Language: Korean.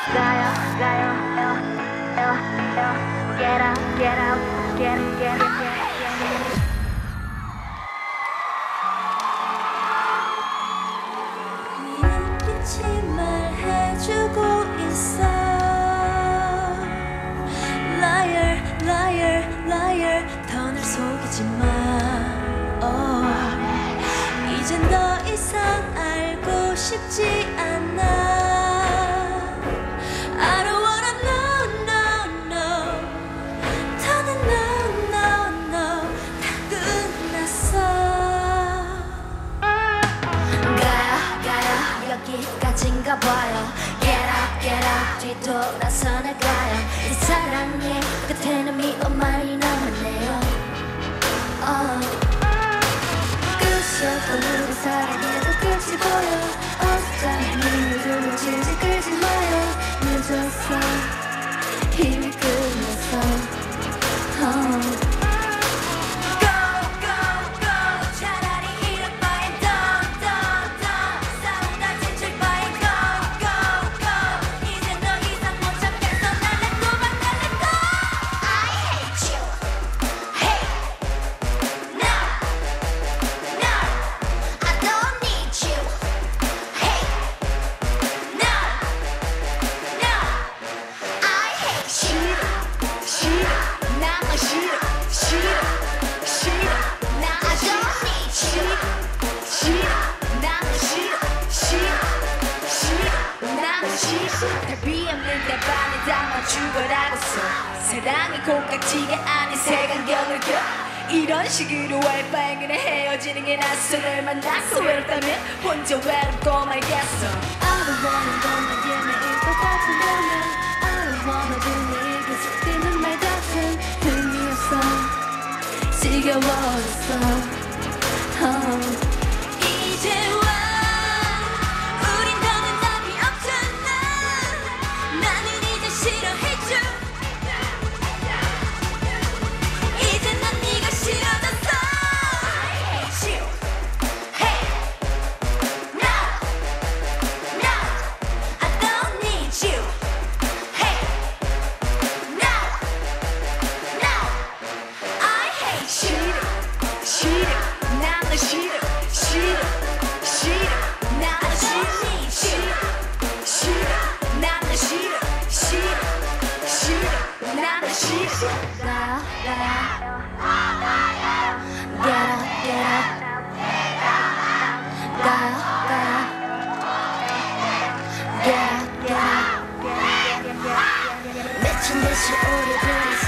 가요 get out get out get it get it get it 눈빛이 말해주고 있어 Liar liar liar 더 날 속이지 마 이젠 더 이상 알고 싶지 않아 I don't wanna know no no 더는 no no no 다 끝났어 가요 여기까지인가 봐요 Get up 뒤돌아서 나가요 이 사랑의 끝에는 미운 말이 남았네요 끝이었던 우리 사랑에도 끝이 보여 어쩌면 눈을 질질 끌지 마요 늦었어 이미 끝났어 달비 없는 내 밤에 담아 죽어라고서 사랑이 콩깍지가 아닌 색안경을 껴 이런 식으로 할 바엔 그냥 헤어지는 게 낫어 널 만나서 외롭다면 혼자 외롭고 말겠어 I don't wanna 건 내게 매일 똑같은 거면 I don't wanna 도 내일 계속 뛰는 말 같은 의미 없어 지겨워졌어 이제와 우린 더는 답이 없잖아 나는 이제 싫어해줘 이제 난 네가 싫어졌어 I hate you Hey No No I don't need you Hey No No I hate you 싫어 나는 싫어 나는 싫어 나는 싫어 나는 싫어 미친 듯이 오래 들었어